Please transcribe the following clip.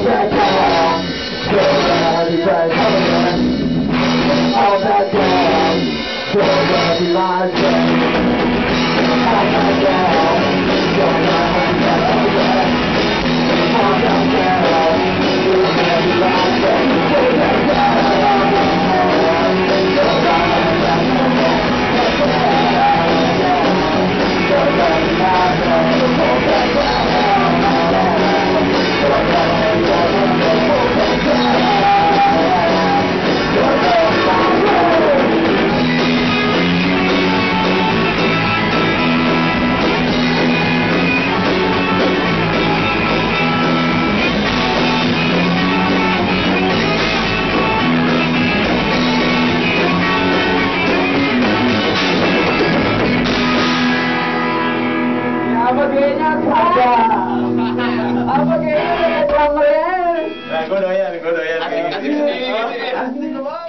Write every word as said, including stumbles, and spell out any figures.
that down, don't let me break covenant. All that down, don't let me lie down. All that down, don't let me break covenant. All that down, don't let me lie down. All that down, don't let me break covenant. Don't let me lie down. All that down. Apa kayaknya saja? Apa kayaknya drummer ya? Nah, gue doyan, gue doyan. Asik, asik, asik.